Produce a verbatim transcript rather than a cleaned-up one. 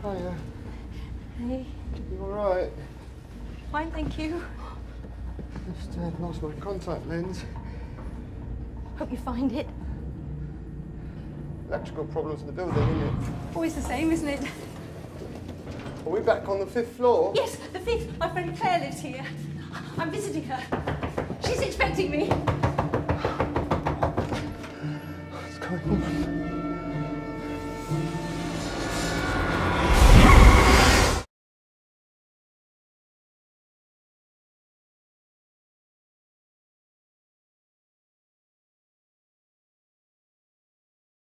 Hiya. Hey. You alright? Fine, thank you. Just uh, lost my contact lens. Hope you find it. Electrical problems in the building, isn't it? Always the same, isn't it? Are we back on the fifth floor? Yes, the fifth. My friend Claire lives here. I'm visiting her. She's expecting me. What's going on?